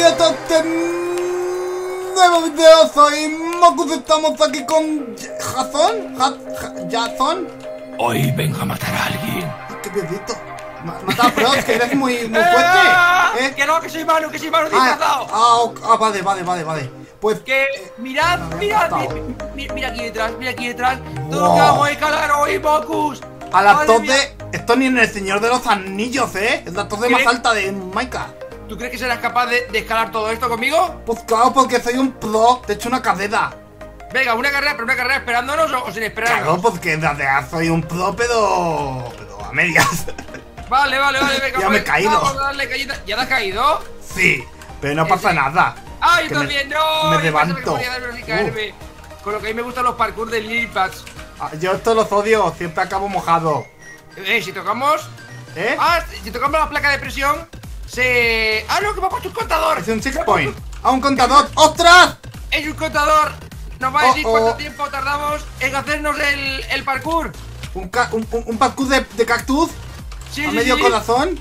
días a este nuevo video. Soy Mocus, estamos aquí con Jason. Jason. Hoy vengo a matar a alguien. Qué piedito. Mata a Frost, que eres muy fuerte. Que no, que soy Manu disfrazado. Vale. Pues que mirad aquí detrás, todo lo que vamos a escalar hoy, Mocus. A la torre, esto ni en el Señor de los Anillos, es la torre más alta de Minecraft. ¿Tú crees que serás capaz de escalar todo esto conmigo? Pues claro, porque soy un pro, te he hecho una carrera. Venga, una carrera esperándonos o sin esperarnos. Claro, porque en realidad soy un pro, pero a medias. Vale, venga. Ya me he caído. Vamos a darle callita. ¿Ya te has caído? Sí, pero no pasa nada. ¡Ah, yo también! ¡No! Me levanto. Con lo que a mí me gustan los parkour de Lily Pads. Yo estos los odio, siempre acabo mojado. Si tocamos... si tocamos la placa de presión, se... ¡Ah, no! Que me ha puesto un contador. Es un checkpoint. Un contador! ¡Ostras! Es un contador. Nos va a decir cuánto tiempo tardamos en hacernos el parkour. ¿Un parkour de cactus? Sí, ¿A medio corazón?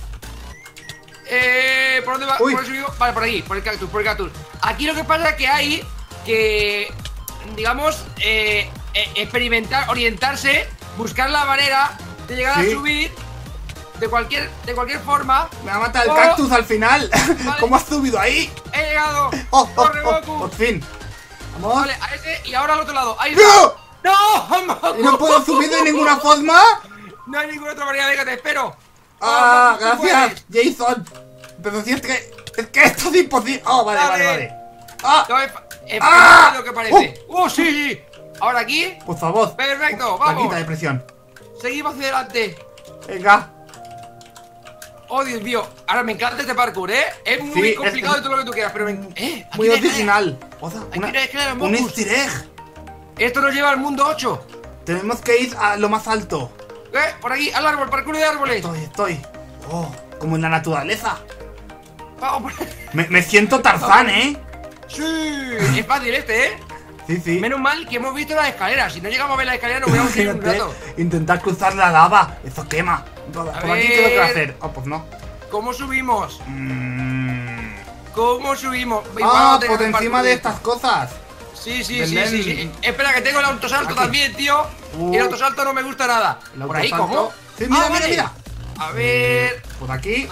¿Por dónde va? Uy. ¿Por eso vale, por aquí, por el cactus. Aquí lo que pasa es que hay que, digamos, experimentar, orientarse, buscar la manera de llegar a subir de cualquier forma. Me va a matar el cactus al final. Vale. ¿Cómo has subido ahí? He llegado. ¡Corre, Goku! Por fin. Vamos. Vale, a ese y ahora al otro lado. Ahí ¡No! ¡No! ¿No puedo subir de ninguna forma? No hay ninguna otra manera, venga, te espero. Gracias, Jason. Pero si es que esto es imposible. Vale. No, es lo que parece. Sí. Ahora aquí. Por favor. Perfecto, vamos. Plaquita de presión. Seguimos hacia adelante. Venga. Oh, Dios mío. Ahora me encanta este parkour, Es muy complicado y todo lo que tú quieras, pero muy original. Un easter egg. Esto nos lleva al mundo 8. Tenemos que ir a lo más alto. Por aquí, al árbol, parkour de árboles. Estoy. Como en la naturaleza. Vamos. Me siento Tarzán, Sí, es fácil este, Sí. Menos mal que hemos visto las escaleras. Si no llegamos a ver las escaleras, nos hubiéramos ido un rato. Intentar cruzar la lava. Eso quema. Por aquí quiero que hacer. Pues no. ¿Cómo subimos? ¿Cómo subimos? Por encima de estas cosas. Sí. Espera, que tengo el autosalto también, tío. El autosalto no me gusta nada. ¿Por ahí cómo? Sí, mira. A ver. Por aquí.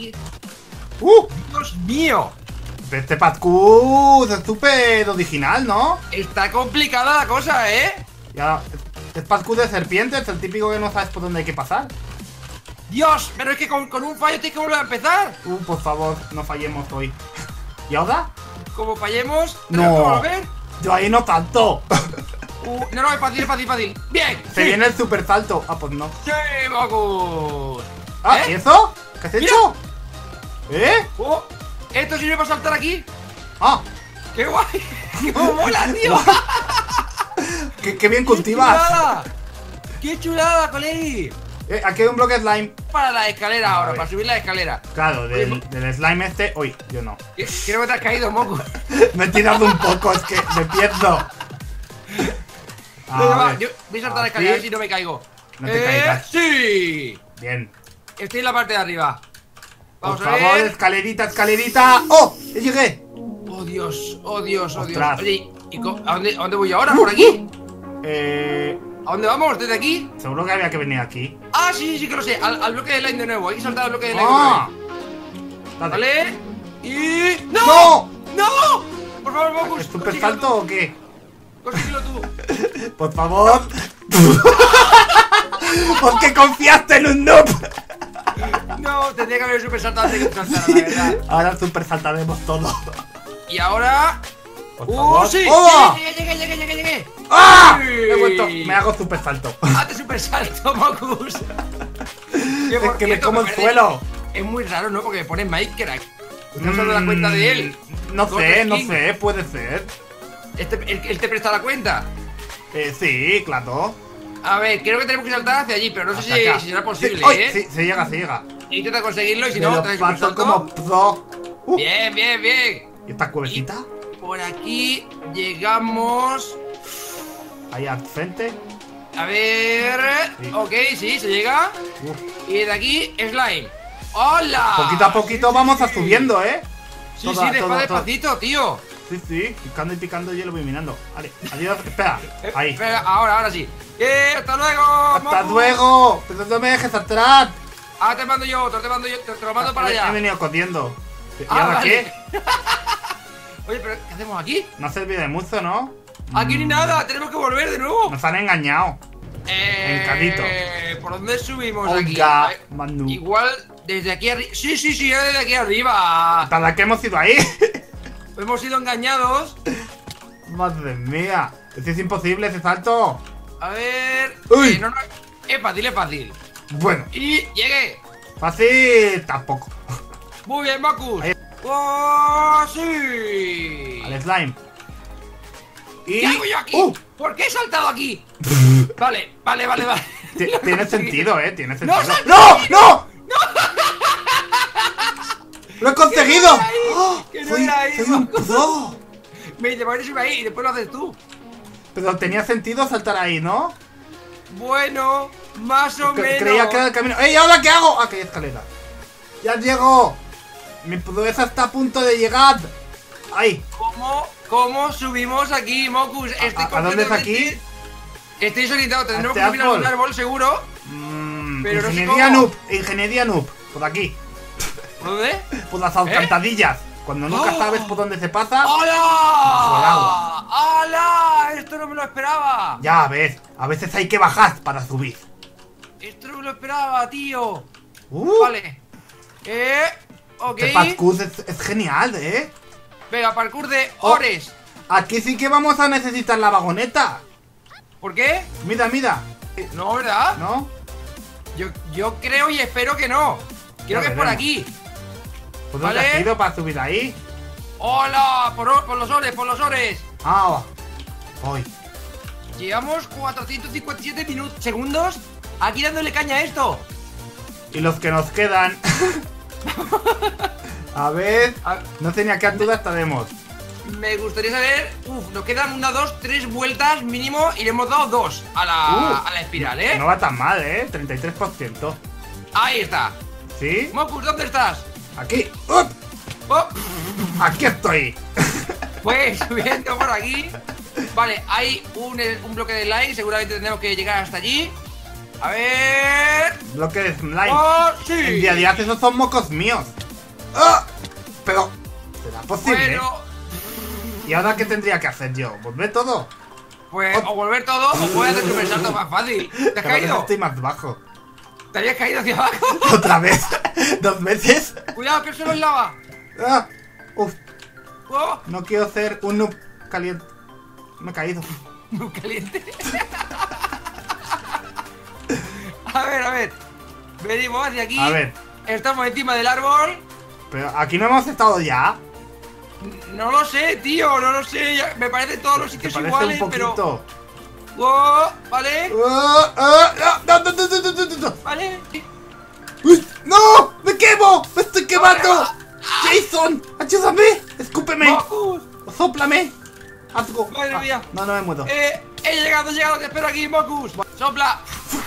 Dios mío. Este parkour es súper original, ¿no? Está complicada la cosa, Ya, es parkour de serpientes, el típico que no sabes por dónde hay que pasar. Dios, pero es que con un fallo tienes que volver a empezar. Por favor, no fallemos hoy. ¿Y ahora? Como fallemos, no. Que volver. Yo ahí no salto. No, es fácil. Bien. Se viene el super salto. Pues no. ¡Sí, Mocus! ¿Y eso? ¿Qué has hecho? ¿Esto sirve para saltar aquí? ¡Qué guay! ¡Cómo mola, tío! ¡Qué bien cultivas! ¡Qué chulada, colegui! Aquí hay un bloque de slime. Para la escalera ahora, para subir la escalera. Claro, del slime este. Uy, yo no. Creo que te has caído, Mocus. Me he tirado un poco, es que me pierdo. Venga, yo voy a saltar la escalera si no me caigo. No te caigas. ¡Sí! Bien. Estoy en la parte de arriba. Por favor, escalerita. ¡Oh! ¡Ya llegué! ¡Oh, Dios! Ostras. Oye, ¿a dónde voy ahora? ¿Por aquí? ¿A dónde vamos? ¿Desde aquí? Seguro que había que venir aquí. Sí que lo sé. Al bloque de line de nuevo. Hay que saltar al bloque de line de nuevo. Vale. Y... ¡No! Por favor, Mocus. ¿Es super salto o qué? Consíguelo tú. Por favor. ¿Por qué confiaste en un noob? No, tendría que haber super saltado antes de que saltara, la verdad. Ahora super saltaremos todo. Y ahora... ¡Sí! ¡Llegué! He vuelto. Me hago super salto. Hazte super salto, Mocus. Es que me como el suelo. Es muy raro, ¿no? Porque me pone Minecraft. ¿No se da cuenta de él? No sé, puede ser. ¿Él te presta la cuenta? Sí, claro. A ver, creo que tenemos que saltar hacia allí, pero no sé si será posible, Sí, se llega. Intenta conseguirlo y si no, traes un salto. Como pro. Bien. ¿Y esta cuevecita? Por aquí llegamos. Ahí al frente. A ver... Sí. Ok, sí, se llega. Y de aquí, slime. ¡Hola! Poquito a poquito vamos subiendo, Sí, despacito, tío. Sí, picando y picando yo lo voy minando. Vale, adiós, espera. Ahí. Espera, ahora sí. ¡Hasta luego! ¡Hasta Moku! luego! ¡Pero no me dejes atrás! Ah, te mando yo otro, te lo mando para allá. He venido corriendo. ¿Y Ah, ahora vale. qué? Oye, pero ¿qué hacemos aquí? No ha servido de mucho, ¿no? Aquí ni nada, tenemos que volver de nuevo. Nos han engañado. Encadito. ¿Por dónde subimos Oiga, aquí? Manu. Igual desde aquí arriba. Sí, desde aquí arriba. ¿Para qué hemos ido ahí? Hemos sido engañados. Madre mía. Es imposible ese salto. A ver. Uy. No, es fácil. Bueno, Y llegué. fácil tampoco. Muy bien, Marcus. Ahí. ¡Oh, sí! Al slime. Y... ¿Qué hago yo aquí? ¿Por qué he saltado aquí? Vale. Tiene sentido, tiene sentido. ¡No, ¡No! ¡Lo he conseguido! Que no era ahí, soy un Marcus. pro. Me dice, ¿por qué sube ahí? Y después lo haces tú. Pero tenía sentido saltar ahí, ¿no? Bueno, más o menos. Creía que era el camino. ¡Ey, ahora qué hago! Ah, que hay escalera. ¡Ya llego! Mi proeza está a punto de llegar. ¡Ay! ¿Cómo subimos aquí, Mocus? ¿A dónde es aquí? Estoy desorientado, tendremos ¿A que subir a un árbol? árbol seguro. Pero no sé Ingeniería cómo. noob. Ingeniería noob. Por aquí. ¿Por dónde? Por las alcantarillas. Cuando nunca ¡Oh! sabes por dónde se pasa. Bajo el ¡Hola! agua. ¡Hala! Esto no me lo esperaba. Ya ves. A veces hay que bajar para subir. Esto no me lo esperaba, tío. Uh, Vale. Ok. Este parkour es genial, Venga, parkour de Oh. Ores. Aquí sí que vamos a necesitar la vagoneta. ¿Por qué? Mira. No, ¿verdad? ¿No? Yo creo y espero que no. Creo Ya que es por veremos. aquí. ¿Por dónde Vale. has ido para subir ahí? ¡Hola! Por los ores. Ah, voy. Llevamos 457 segundos aquí dándole caña a esto. Y los que nos quedan. A ver. No sé ni a qué altura estaremos. Me gustaría saber. Nos quedan 1, 2, 3 vueltas mínimo y le hemos dado 2 a la espiral, ¿eh? No va tan mal, 33%. Ahí está. ¿Sí? Mocus, ¿dónde estás? Aquí. ¡Up! Oh, Aquí estoy. pues subiendo por aquí. Vale, hay un bloque de like. Seguramente tendremos que llegar hasta allí. A ver. Bloque de slime. ¡Oh, sí! En realidad esos son mocos míos. ¡Ah! Pero, ¿será posible? Bueno, ¿Y ahora qué tendría que hacer yo? ¿Volver todo? pues o volver todo o puedes hacer un salto más fácil. ¿Te has Cada vez caído? estoy más bajo. ¿Te habías caído hacia abajo? ¿Otra vez? ¿2 veces? Cuidado, que el suelo es lava. Ah, uf, Oh, no quiero ser un noob caliente. Me he caído. muy caliente. A ver. Venimos hacia aquí. A ver, Estamos encima del árbol. pero aquí no hemos estado ya. No lo sé, tío, no lo sé. Me parecen todos los ¿Te sitios parece iguales, un pero. poquito? Oh, vale. No. Vale. ¡Uy! ¡No! ¡Me quemo! ¡Me estoy quemando! ¡Ah! ¡Jason! ¡Ayúdame! ¡Escúpeme! Mocus. ¡Sóplame! ¡Algo! Madre mía. No me muero. He llegado, te espero aquí, Mocus. Sopla.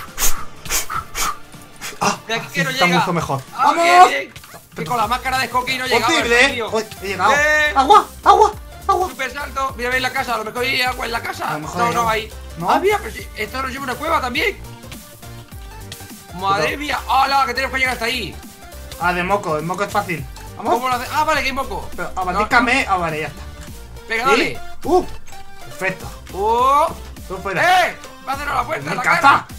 De aquí que no está llega. mucho mejor. Ah, ¡Vamos! bien. Que con la máscara de Skoki no llega. ¡Posible! Uy, he llegado. Eh. ¡Agua! ¡Agua! ¡Agua! Super salto. Mira, en la casa. A lo mejor hay agua en la casa. A lo mejor No, hay no agua. hay. ¿No? Ah, mira, pero si esto nos lleva a una cueva también. Madre Pero- mía. ¡Hala! Que tenemos que llegar hasta ahí. Ah, de moco. El moco es fácil. Vamos. ¿Cómo lo hace? Ah, vale, que hay moco. Pero No, abanícame. Ah, vale, ya está. Venga, ¿Sí? dale. Perfecto. Tú fuera. ¡Va a cerrar la puerta! ¡Me la caza! cara!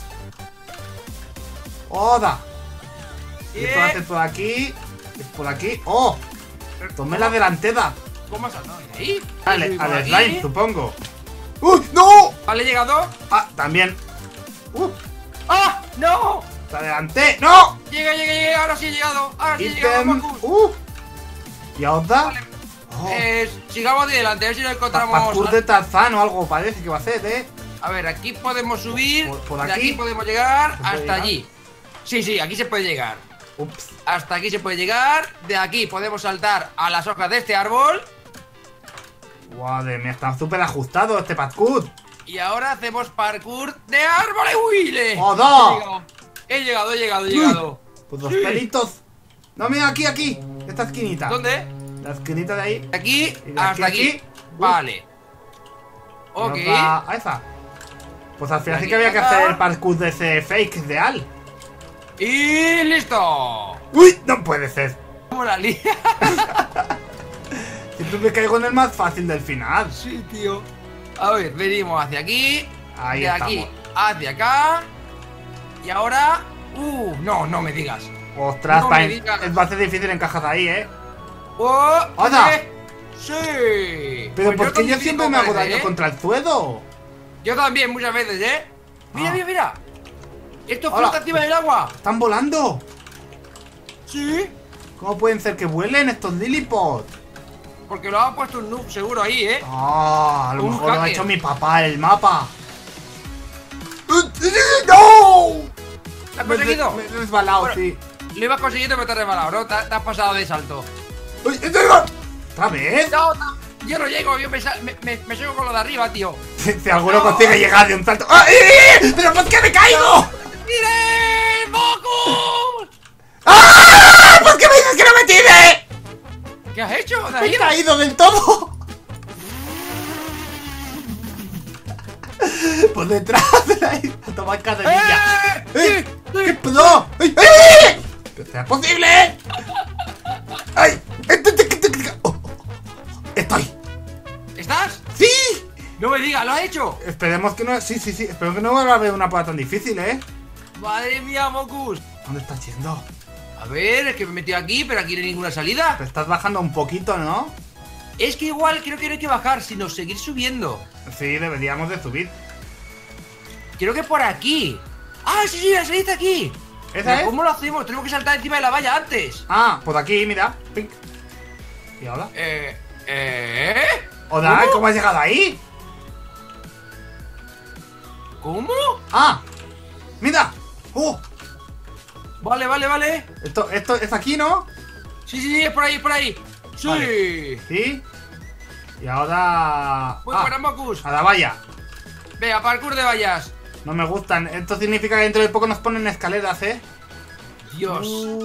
¡Oda! Y esto Eh. hace por aquí. Y por aquí. ¡Oh! Tomé la delantera. ¿Cómo has saltado de ahí? Dale, Subí por al aquí. slime, supongo. ¡Uy! ¡No! Vale, he llegado. Ah, también. ¡Ah! ¡No! ¡Te adelanté! ¡No! Llega. Ahora sí he llegado. Ahora sí he llegado, Ítem. Mocus. ¿Y ahora? Vale. Oh, Sigamos de delante, a ver si lo encontramos. parkour de Tarzán o algo parece que va a ser, A ver, aquí podemos subir. Por de aquí. aquí podemos llegar ¿Se puede hasta llegar? allí. Sí, aquí se puede llegar. Ups. Hasta aquí se puede llegar. De aquí podemos saltar a las hojas de este árbol. Madre mía, está súper ajustado este parkour. Y ahora hacemos parkour de árboles, Willy. ¡Oda! He llegado. Pues los Sí. pelitos. No, mira, aquí. Esta esquinita. ¿Dónde? La esquinita de ahí. De aquí Y de hasta aquí. aquí. Vale. Ok. Y otra a esa. Pues al final De sí que aquí había que acá. hacer el parkour de ese fake ideal. Y listo. ¡Uy! No puede ser. Como la lía. Siempre me caigo en el más fácil del final. Sí, tío. A ver, venimos hacia aquí. Ahí de aquí estamos. hacia acá. Y ahora. No me digas. Ostras, No me digas. va a ser difícil encajar ahí, ¿eh? ¡Oh! ¡Hola! ¡Sí! Pero Pues ¿por qué yo también siempre tengo me hago parece, daño ¿eh? contra el suelo? Yo también, muchas veces, ¿eh? Mira, Ah. mira, mira. Esto Hola. flota encima del agua. ¡Están volando! Sí. ¿Cómo pueden ser que vuelen estos Lillipods? Porque lo ha puesto un noob seguro ahí, ¿eh? Ah, a lo Un mejor lo ha hacker. hecho mi papá el mapa. ¡No! ¿Lo has conseguido? Me he resbalado, Bueno. sí. Lo ibas consiguiendo pero te has resbalado, ¿no? Te has pasado de salto. ¡Uy, ¿otra vez? No, yo no llego, yo me salgo con lo de arriba, tío. Si alguno consigue llegar de un salto. ¡Ay! ¡Pero por qué me caigo! ¡Tire! ¡Mocus! ¡Ah! ¿Por qué me dices que no me tire? ¿Qué has hecho? ¡Me he caído del todo! Por detrás de la isla. Toma cadenilla. ¡Eh! Sí, ¿Qué pasó? ¡Ay! ¡Ay! ¡Que sea posible! ¡Ay! Oh, ¡Estoy! ¿Estás? ¡Sí! No me digas, ¿lo has hecho? Esperemos que no... Sí. Espero que no vuelva a haber una prueba tan difícil, ¿eh? Madre mía, Mocus. ¿Dónde estás yendo? A ver, es que me he metido aquí, pero aquí no hay ninguna salida. Te estás bajando un poquito, ¿no? Es que igual creo que no hay que bajar, sino seguir subiendo. Sí, deberíamos de subir. Creo que por aquí. ¡Ah, sí, la salida aquí! ¿Esa Pero es? ¿cómo lo hacemos? Tenemos que saltar encima de la valla antes. Ah, pues aquí, mira. Pink. ¿Y ahora? Hola, ¿cómo has llegado ahí? ¿Cómo? ¡Ah! ¡Mira! ¡Oh! Vale. Esto es aquí, ¿no? Sí, es por ahí, es por ahí. Sí. Vale. ¿Sí? Y ahora... Muy buena, Mocus. a la valla. Venga, parkour de vallas. No me gustan. Esto significa que dentro de poco nos ponen escaleras, ¿eh? Dios.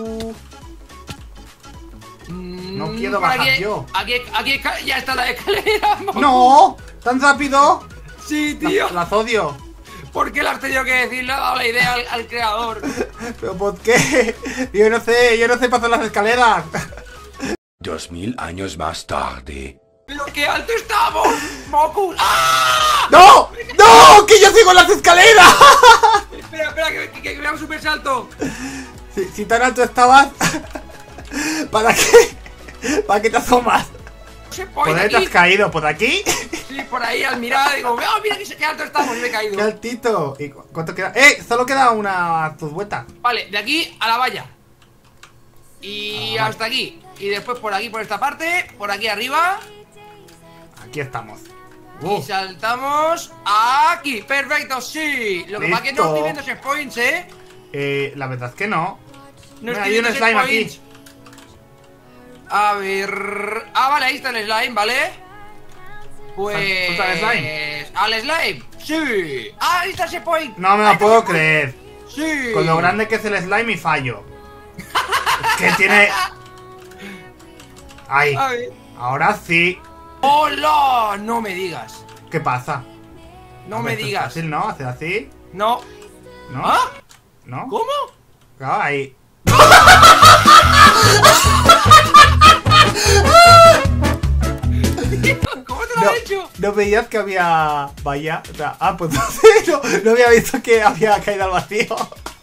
No quiero por bajar aquí, yo. Aquí ya está la escalera, Mocus. ¡No! ¿Tan rápido? Sí, tío. Las odio. ¿Por qué le has tenido que decir? Le ha dado la idea al creador. ¿Pero por qué? Yo no sé pasar las escaleras. 2000 años más tarde. ¡Pero qué alto estamos! ¡Mocus! ¡Ah! ¡No! ¡No! ¡Que yo sigo en las escaleras! Espera, que me haga un super salto. Si tan alto estabas, ¿para qué? ¿Para qué te asomas? Se ¿Por pone dónde te has aquí. caído? ¿Por aquí? Sí, por ahí al mirar digo, ¡oh, mira qué alto estamos! Y me he caído. ¡Qué altito! ¿Y cuánto queda? Solo queda una tus vueltas. Vale, de aquí a la valla. Y Ah, hasta aquí. Y después por aquí, por esta parte. Por aquí arriba. Aquí estamos. Y saltamos aquí. Perfecto, sí. Lo que pasa es que no Listo. estoy viendo checkpoints, ¿eh? La verdad es que no. No Mira, estoy hay viendo un slime aquí. checkpoints. A ver... Ah, vale, ahí está el slime, ¿vale? Pues... ¿Suelta el slime? ¿Al slime? Sí. Ah, ahí está el checkpoint. No me Ahí lo está puedo el checkpoint. creer. Sí. Con lo grande que es el slime y fallo. Es que tiene... Ahí. A ver. Ahora sí. ¡Hola! No me digas. ¿Qué pasa? No A ver, me esto es digas. fácil, ¿no? Hacer así. No. ¿No? ¿Ah? ¿No? ¿Cómo? Claro, ahí. ¿Cómo te lo has hecho? ¿No veías que había valla? O sea, pues no sé, no había visto que había caído al vacío.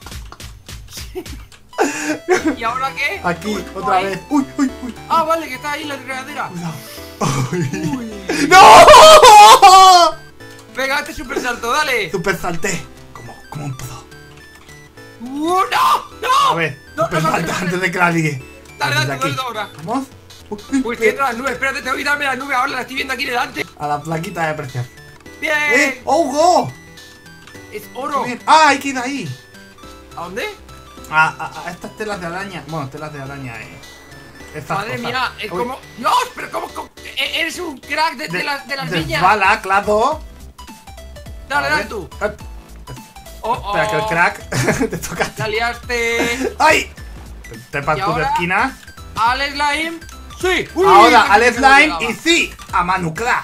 ¿Y ahora qué? Aquí, Uy, otra ahí. vez. ¡Uy! Ah, vale, que está ahí la regadera. Uy. ¡No! Venga, este super salto, dale. Super salté. Como un pozo. ¡No! ¡No! A ver, No, super no, no, salta no, no. antes de que la ligue. Dale, Desde dale, aquí. dale ahora. Vamos. Uy, estoy dentro de las nubes. Espérate, tengo que quitarme la nube ahora. La estoy viendo aquí delante. A la plaquita de precios. ¡Bien! ¡Oh, go! Es oro. Bien. ¡Ah, hay que ir ahí! ¿A dónde? A estas telas de araña. Bueno, telas de araña, Estas Madre cosas. mía, es Uy. como... ¡Dios! Pero ¿cómo? Eres un crack de las viñas. Bala, claro. Dale, A dale ver. tú. Oh, espera, que el crack te toca. La liaste. ¡Ay! Te ¿Y parto de ahora? esquina. Al slime. Sí. Ahora al slime y sí, a Manucra.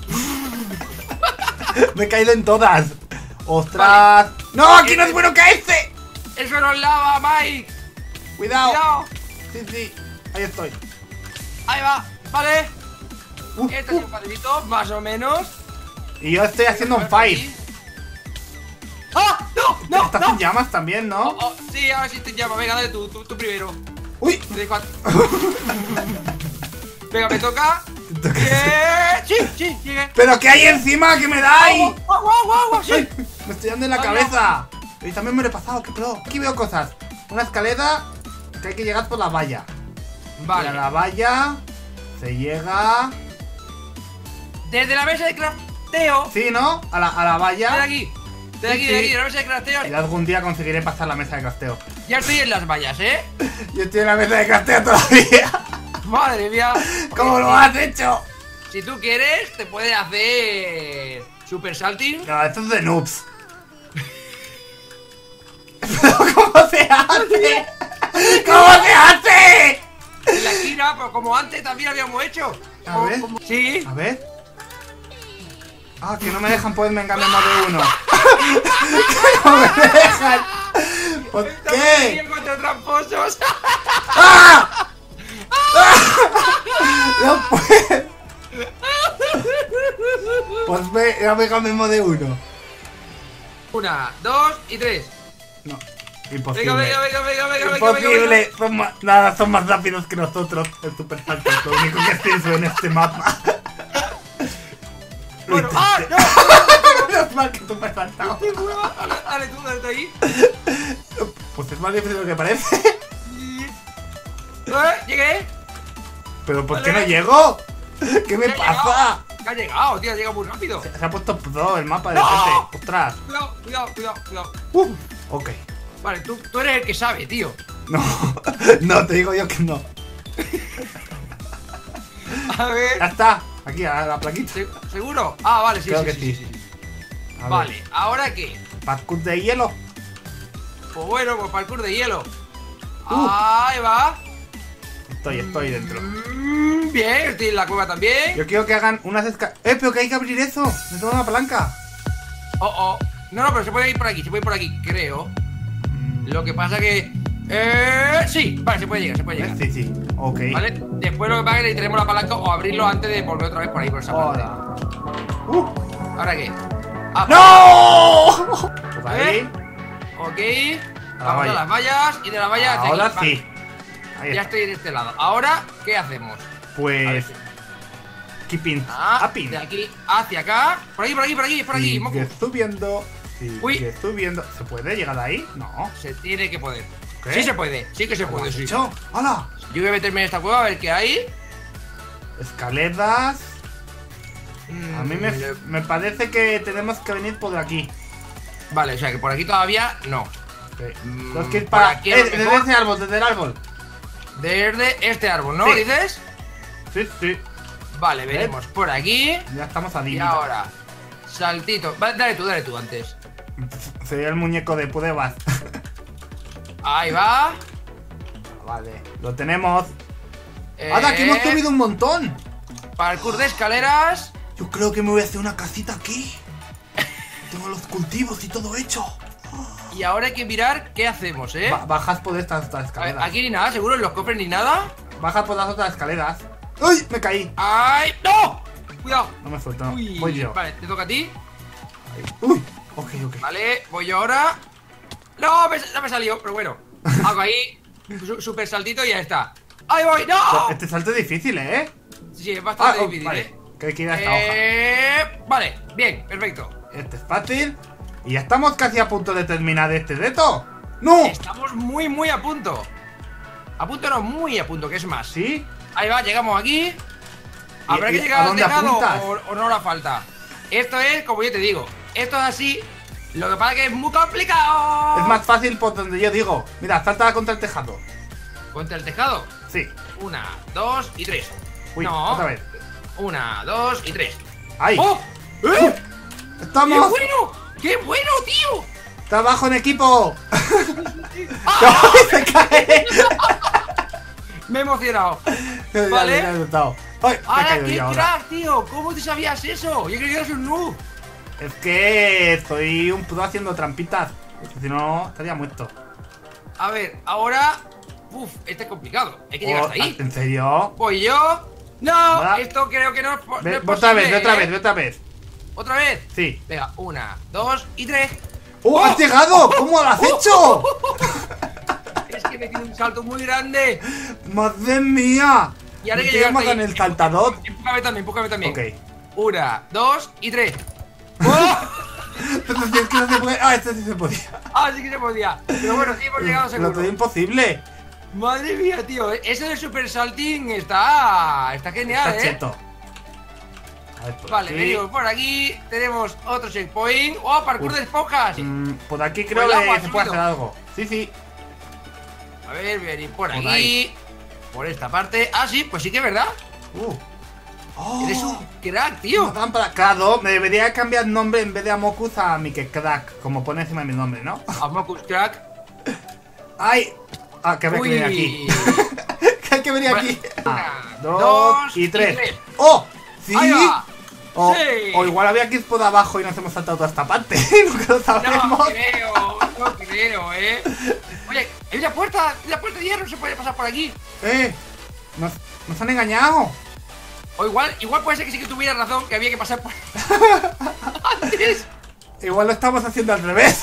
Me he caído en todas. ¡Ostras! Vale. ¡No! ¡Aquí no es bueno caerse! Eso no es lava, Mike. ¡Cuidado! Cuidado. Sí. Ahí estoy. Ahí va. Vale. Uh, Este es un facilito, más o menos. Y yo estoy haciendo un fire. ¡Ah! ¡No! Estás en llamas también, ¿no? Sí, ahora sí te llama. Venga, dale tú primero. ¡Uy! Te dejo Venga, me toca. Sí, llegué. ¿Pero qué hay encima que me dais? ¡Guau! Sí. Ay, me estoy dando en la cabeza. Y también me lo he pasado, qué pro. Aquí veo cosas. Una escalera que hay que llegar por la valla. Vale. Y a la valla se llega... Desde la mesa de crafteo. Sí, ¿no? A la valla. De aquí, de la mesa de crafteo. Y algún día conseguiré pasar la mesa de crafteo. Ya estoy en las vallas, ¿eh? Yo estoy en la mesa de crafteo todavía. Madre mía. ¿Cómo lo has hecho? Si tú quieres, te puedes hacer super salting. No, esto es de noobs. ¿Pero cómo se hace? ¿Cómo se hace? En la esquina, pues como antes también habíamos hecho. A ver. Sí. A ver. Ah, que no me dejan poderme engañar más de uno. Que no me dejan. ¿Por qué? Estamos contra tramposos. ¡Ah! No puedo. Pues ya me cambiamos de uno. 1, 2 y 3. No, imposible. Venga. Imposible. Son más rápidos que nosotros. El super salto es lo único que sirve en este mapa. Bueno, ¡ah! ¡No! Menos mal que tú me has saltado. Dale tú ahí. Pues es más difícil de lo que parece. Llegué. Pero ¿por qué no llego? ¿Qué me Ya he pasa? Ha llegado, tío, ha llegado muy rápido. Se ha puesto pro el mapa de ¡No! repente. Ostras. Cuidado. Ok. Vale, tú eres el que sabe, tío. No, te digo yo que no. A ver. Ya está. Aquí, a la plaquita. ¿Seguro? Ah, vale, sí, Creo que sí. sí. A Vale, ver. ¿ahora qué? Parkour de hielo. Pues bueno, pues parkour de hielo. Ahí va. Estoy dentro. Bien, estoy en la cueva también. Yo quiero que hagan unas escaleras. Pero que hay que abrir eso. Necesito una palanca. No, pero se puede ir por aquí, creo. Lo que pasa que... sí, vale, se puede llegar. Sí. Ok. Vale, después lo que pasa es que necesitaremos la palanca o abrirlo antes de volver otra vez por ahí por esa parte. Ahora. ¿Ahora qué? Ah, ¡No! Pues ahí. Ok. A la Vamos valla. a las vallas y de las vallas hacia Ahora aquí. Vale, sí. Ahí ya está. estoy de este lado. Ahora, ¿qué hacemos? Pues. Keeping upping. De aquí hacia acá. Por aquí, moco. Sigue subiendo. Uy. Sigue subiendo. ¿Se puede llegar ahí? No. Se tiene que poder. ¿Qué? Sí se puede, sí que se puede, sí. ¿Hecho? ¡Hala! Yo voy a meterme en esta cueva a ver qué hay. Escaleras. A mí me parece que tenemos que venir por aquí. Vale, o sea que por aquí todavía no. Okay. Tenemos que ir por para. aquí a lo Desde mejor. ese árbol, desde el árbol. Desde este árbol, ¿no? Sí. ¿Dices? Sí. Vale, venimos por aquí. Ya estamos a Y límite. ahora, saltito. Vale, dale tú antes. Sería el muñeco de Pudebas. Ahí va. Vale, lo tenemos. ¡Anda, aquí hemos subido un montón! Parkour de escaleras. Yo creo que me voy a hacer una casita aquí. Tengo los cultivos y todo hecho. Y ahora hay que mirar qué hacemos, ¿eh? Bajas por estas otras A ver, escaleras. aquí ni nada, seguro, en los cofres ni nada. Bajas por las otras escaleras. ¡Uy! Me caí. ¡Ay! ¡No! Cuidado. No me suelto, no. Uy. Voy yo. Vale, te toca a ti. ¡Uy! Ok. Vale, voy yo ahora. No, ya me salió, pero bueno. Hago ahí super saltito y ya está. ¡Ahí voy! ¡No! Este salto es difícil, ¿eh? Sí, es bastante oh, difícil, vale. Que hay que ir a esta hoja. Vale, bien, perfecto. Este es fácil. Y ya estamos casi a punto de terminar este reto. ¡No! Estamos muy a punto. A punto no, muy a punto, que es más. ¿Sí? Ahí va, llegamos aquí. ¿Habrá ¿Y que a llegar al dónde tejado apuntas? o no hará falta? Esto es, como yo te digo, esto es así. Lo que pasa es que es muy complicado. Es más fácil por donde yo digo. Mira, salta contra el tejado. ¿Contra el tejado? Sí. 1, 2 y 3. Uy, no. otra vez. 1, 2 y 3. ¡Ahí! ¡Oh! ¡Eh! ¡Qué ¡Estamos! bueno! ¡Qué bueno, tío! ¡Trabajo en equipo! ¡Ah! ¡Se cae! Me he emocionado. Vale. Ya he notado. ¡Ay! Me he ¡Ahora caído qué yo ahora. crack, tío! ¿Cómo te sabías eso? Yo creo que eres un noob. Es que estoy un puto haciendo trampitas. Porque si no, estaría muerto. A ver, ahora... Uf, este es complicado. Hay que llegar hasta ahí. ¿En serio? Voy yo. ¡No! Va. Esto creo que no es, no es Ve posible, otra vez, ve otra ¿eh? vez, ve otra vez. ¿Otra vez? Sí. Venga, 1, 2 y 3. ¡Oh! ¡Has llegado! ¿Cómo lo has hecho? Es que me tiene un salto muy grande. ¡Madre mía! Y ahora ¿No que te llamas llegaste en el saltador? Empújame también. Ok. 1, 2 y 3. ¡Oh! Pero si es que no se puede. Ah, este sí se podía. Ah, sí que se podía. Pero bueno, sí hemos llegado Lo seguro. tengo imposible. Madre mía, tío. Ese de Super Salting está genial, Está ¿eh? cheto. A ver, por Vale, aquí. venimos por aquí. Tenemos otro checkpoint. ¡Oh, parkour de esponjas! Por aquí creo Por el agua, que se puede subido. hacer algo. Sí, sí. A ver, venir por Por aquí. ahí. Por esta parte. Ah, sí, pues sí que es verdad. Oh, Eres un crack, tío. Claro, me debería cambiar nombre en vez de Amokus a Mike Crack, como pone encima de mi nombre, ¿no? Amokus Crack. ¡Ay! Ah, que hay que Uy. venir aquí. Que hay que venir aquí. Una, 2 dos y y 3. tres. ¡Oh! ¡Sí! Ahí va. O, Sí. o igual había que ir por abajo y nos hemos saltado toda esta parte. Nunca lo No sabemos. creo, Oye, hay una puerta de hierro, se puede pasar por aquí. Nos han engañado. O igual puede ser que sí que tuviera razón, que había que pasar por antes. Igual lo estamos haciendo al revés.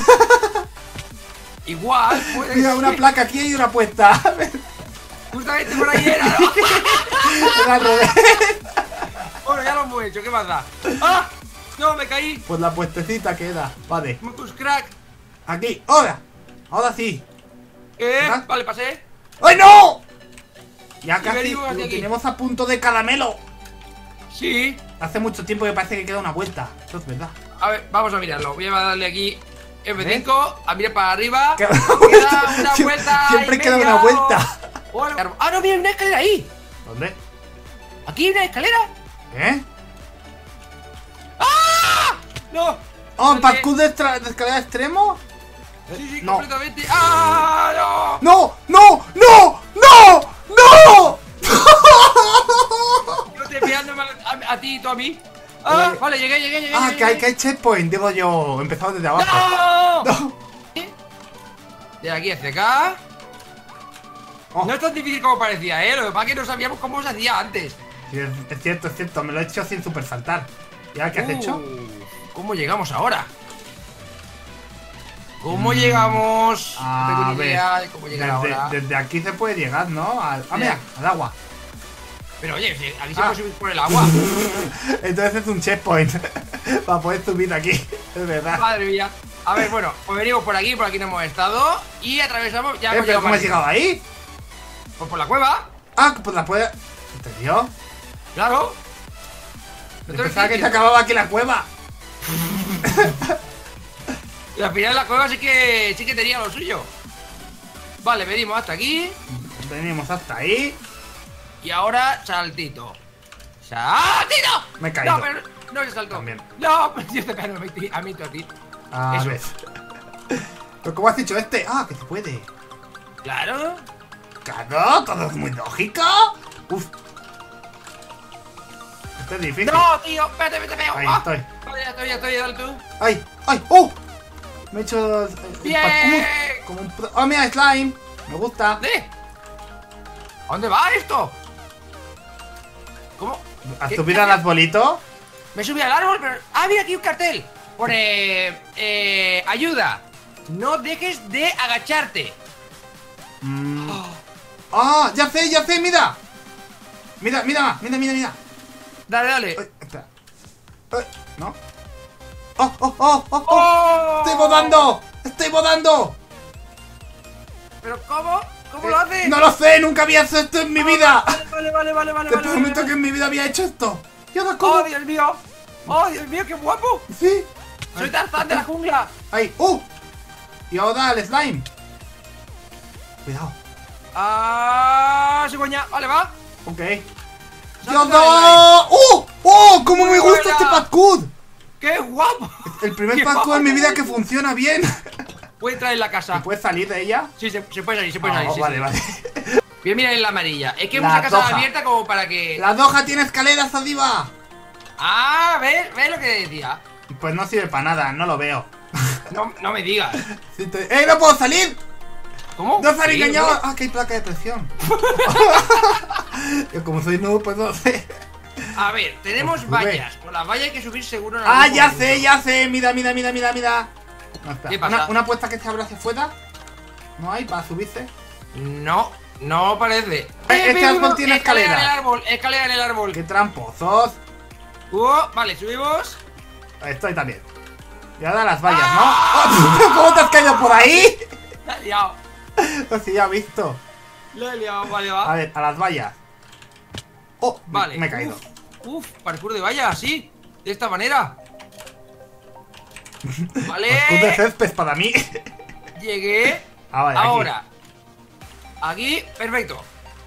Igual puede Mira, ser. una placa aquí y una puesta. Justamente por ahí era, ¿no? Era al revés. Bueno, ya lo hemos hecho, ¿qué más da? ¡Ah! No, me caí. Pues la puestecita queda. Vale. Amokus Crack. Aquí. ¡Ahora! Ahora sí. ¿Ah? Vale, pasé. ¡Ay, no! Ya Y casi venimos hacia lo aquí. tenemos a punto de caramelo. Sí. Hace mucho tiempo que parece que queda una vuelta. Eso es verdad. A ver, vamos a mirarlo. Voy a darle aquí F5, a mirar para arriba. Queda Queda una vuelta. una vuelta. Siempre y queda media. una vuelta. Hola. Ah, no, mira, una escalera ahí. ¿Dónde? Aquí hay una escalera. ¿Eh? No. ¡Oh, Vale. parkour de escalera extremo! Sí, No. completamente. ¡Ah, no! ¡No! ¡No! ¡No! ¡No! ¡No! Yo te pegándome a ti y tú a mí. Ah, vale, llegué. Ah, llegué. que hay checkpoint, digo yo. Empezamos desde abajo. ¡No! No. De aquí hacia acá. Oh, No es tan difícil como parecía, ¿eh? Lo que pasa es que no sabíamos cómo se hacía antes. sí, es cierto. Me lo he hecho sin super saltar. ¿Y ahora qué has hecho? ¿Cómo llegamos ahora? ¿Cómo llegamos? No tengo A ni ver. idea de cómo llegar ahora. Desde aquí se puede llegar, ¿no? Mira, al agua. Pero oye, si aquí se Ah. puede subir por el agua. Entonces es un checkpoint para poder subir aquí. Es verdad. Madre mía. A ver, bueno, pues venimos por aquí no hemos estado. Y atravesamos, ya hemos Pero llegado ¿cómo has aquí. llegado ahí? Pues por la cueva, Ah, pues la puede. ¿En serio? claro. Yo No te lo pensaba que estoy se acababa aquí la cueva. Y al final la cueva sí que tenía lo suyo. Vale, venimos hasta aquí. Venimos hasta ahí. Y ahora saltito. ¡Saltito! Me he caído. No, pero no se saltó. También. No, yo te caigo a mí, tú a ti. A Eso. ver. ¿Pero cómo has dicho este? Ah, que se puede. Claro. Claro, todo es muy lógico. Uf. Esto es difícil. No, tío, espérate, me te pego. Ahí Ah, estoy. Vale, ya estoy, dale tú. ¡Ay! ¡Ay! ¡Oh! Me he hecho el ¡Bien! parkour como un ¡oh, mira, slime! Me gusta. ¿Dónde? ¿A dónde va esto? ¿Cómo? ¿Has ¿Qué- subido qué al hace? arbolito? Me subí al árbol, pero... Ah, mira aquí un cartel. Pone... ayuda. No dejes de agacharte. ¡Ah! ¡Ya sé! ¡Mira! Mira. Dale. Ay, espera. Ay, ¿no? ¡Oh! ¡Oh! ¡Estoy volando! ¿Pero cómo? ¿Cómo lo haces? ¡No lo sé! ¡Nunca había hecho esto en mi vida! Vale. Te prometo que en mi vida había hecho esto. ¿Y ahora ¡Oh, cómo? Dios mío! ¡Oh, Dios mío, qué guapo! Sí. ¡Soy Tarzán de la jungla! Ahí. ¡Oh! Y ahora el slime. Cuidado. ¡Ah! ¡Cigüeña! Vale, va. Ok. Salta ¡Yo del no! ¡Oh! ¡Cómo me gusta Buena. este parkour! ¡Qué guapo! El primer ¡Qué parkour en mi guapo! vida que funciona bien. Puede entrar en la casa. ¿Puedes salir de ella? Sí, se puede salir, Ah, sí, vale, sí. vale. Voy a mirar en la amarilla. Es que La mucha casa Doha. abierta como para que... La Doha tiene escaleras arriba. Ah, ¿ves lo que decía? Pues no sirve para nada, no lo veo. No me digas. ¡Eh, no puedo salir! ¿Cómo? ¡No se han Sí, engañado! bro. ¡Ah, que hay placa de presión! Yo como soy nuevo, pues no sé. A ver, tenemos Sube. vallas. Por las vallas hay que subir seguro en ¡Ah, algún ya momento. sé, ya sé! Mira, mira, mira, mira, mira. No, espera. ¿Qué pasa? Una puerta que se abra hacia afuera. ¿No hay para subirse? No parece. Este árbol tiene escalera. Escalera en el árbol. ¡Qué tramposos! Vale, subimos. Estoy también. Y ahora las vallas, ¿no? ¡Oh! ¿Cómo te has caído por ahí? La he liado. Pues sí, ya he visto. La he liado, vale, A va. ver, a las vallas. ¡Oh! Vale. Me he caído. Uf, parkour de vallas, así. De esta manera. Vale. Parkour de césped para mí. Llegué. Ah, vale, aquí. Ahora. Aquí, perfecto.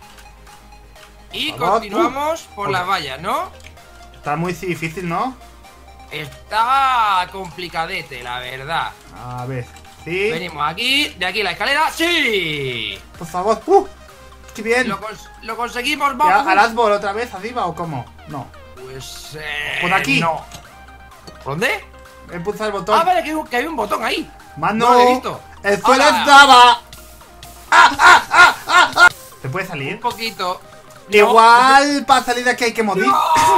Y Vamos. continuamos por Ok. las vallas, ¿no? Está muy difícil, ¿no? Está complicadete, la verdad. A ver. Sí. Venimos aquí, de aquí la escalera. ¡Sí! Por favor. ¡Qué bien! Lo conseguimos, ¿Ya vamos. ¿Al árbol otra vez arriba o cómo? No. Pues. ¿Por aquí? No. ¿Por dónde? He pulsado el botón. Ah, vale, que hay un botón ahí. ¡Mano! No lo he visto. ¡El suelo ¡Hala! estaba! ¿Se puede salir? Un poquito. Igual para salir de aquí hay que morir.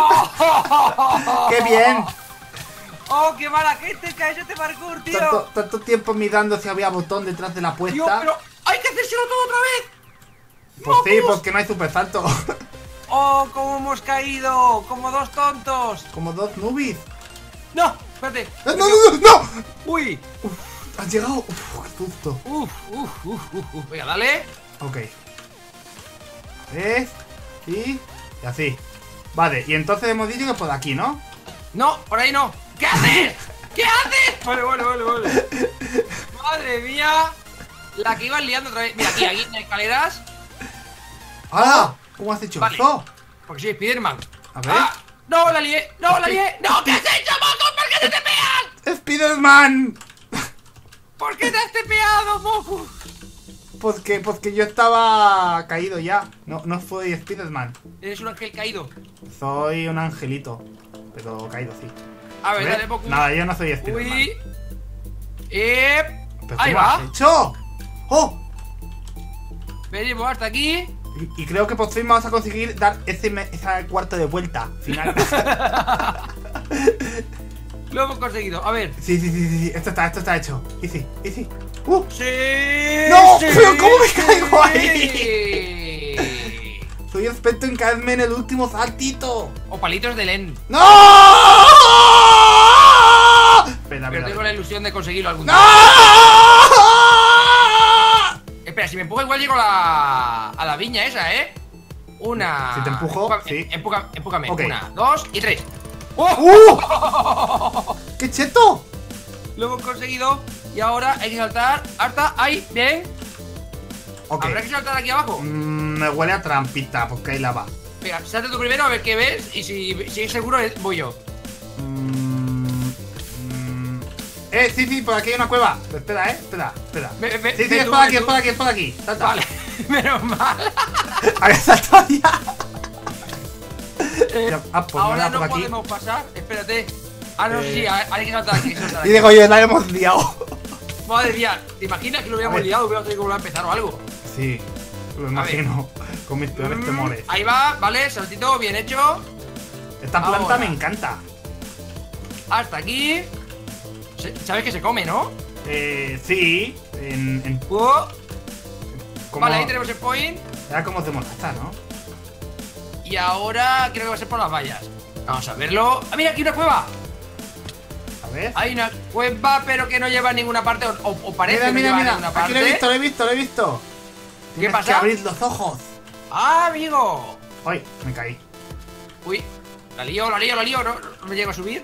¡Qué bien! ¡Oh, qué mala gente que ha hecho este parkour, tío! Tanto tiempo mirando si había botón detrás de la Tío, puerta. pero hay que hacérselo todo otra vez. Pues sí, ¡Vamos! porque no hay super salto. ¡Oh, cómo hemos caído! ¡Como dos tontos! Como dos nubis. ¡No! Espérate. ¡No, no, no! ¡No! ¡Uy! ¡Has llegado! ¡Uf, qué susto! ¡Uf! Venga, dale. Ok. ¿Ves? Sí. Y así. Vale, y entonces hemos dicho que por aquí, ¿no? No, por ahí no. ¿Qué haces? ¿Qué haces? Vale. Madre mía. La que ibas liando otra vez. Mira, aquí hay escaleras. ¡Hala! ¿Cómo has hecho Vale. eso? Porque soy Spiderman. A ver. ¡Ah! ¡No, la lié! ¡No, la lié! ¡No! ¿Qué has hecho, Moco? ¿Por qué te tepeas? ¡Spiderman! ¿Por qué te has tepeado, Moco? Porque yo estaba caído ya. No soy Spiderman. Eres un ángel caído. Soy un angelito. Pero caído, sí. A ver, ¿Ves? dale, Moco. Nada, yo no soy Spiderman. Uy. ¿Pero Ahí cómo va. has hecho? ¡Oh! Venimos hasta aquí. Y creo que por fin vamos a conseguir dar esa cuarto de vuelta final. Lo hemos conseguido. A ver. Sí. Esto está hecho. Easy. ¡Sí! ¡No! sí, ¿Pero cómo me sí. caigo Soy experto en caerme en el último saltito. O palitos de Len. ¡No! Espera, Pero tengo la ilusión de conseguirlo algún día. ¡No! Espera, si me empujo igual llego a la viña esa, ¿eh? Una. Si te empujo, sí. Empújame. Ok. 1, 2 y 3. ¡Qué cheto! Lo hemos conseguido. Y ahora hay que saltar hasta ahí. Bien. Ok. Habrá que saltar aquí abajo. Me huele a trampita porque hay lava. Venga, salte tú primero a ver qué ves. Y si es seguro, voy yo. Sí, por aquí hay una cueva. Pero espera, espera. Sí, Ve es tú, por aquí, ve es tú. por aquí, es por aquí. Salta. Vale, menos mal. A ver, salta ya. Pues Ahora nada, no por aquí. podemos pasar. Espérate. Ah, no, sí, hay que saltar aquí. Y digo yo, la hemos liado. Madre mía, ¿te imaginas que lo hubiéramos A ver. liado? Hubiéramos tenido que volver a empezar o algo. Sí, lo imagino. Con mis peores temores. Ahí va, vale, saltito bien hecho. Esta planta ahora. me encanta. Hasta aquí. ¿Sabes que se come, no? Sí. Como, Vale, ahí tenemos el point. Era como se molesta, ¿no? Y ahora creo que va a ser por las vallas. Vamos a verlo. ¡Ah, mira, aquí una cueva! A ver. Hay una cueva, pero que no lleva a ninguna parte. O parece Mira, que no lleva a mira. ninguna parte. Aquí lo he visto. ¿Qué Tienes pasa? que abrir los ojos. ¡Ah, amigo! Ay, me caí. Uy, la lío. No me llego a subir.